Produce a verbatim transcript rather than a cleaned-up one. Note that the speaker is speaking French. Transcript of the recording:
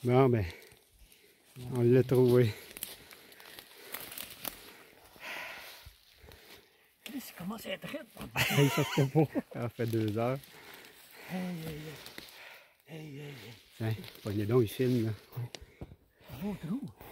Bon, ben, on l'a trouvé. Ça commence à être raide. Hey, ça se peut pas. Ça fait deux heures. Hey, hey, hey. Hey, hey, hey. Tiens, pognez donc, il filme, là. Un beau trou.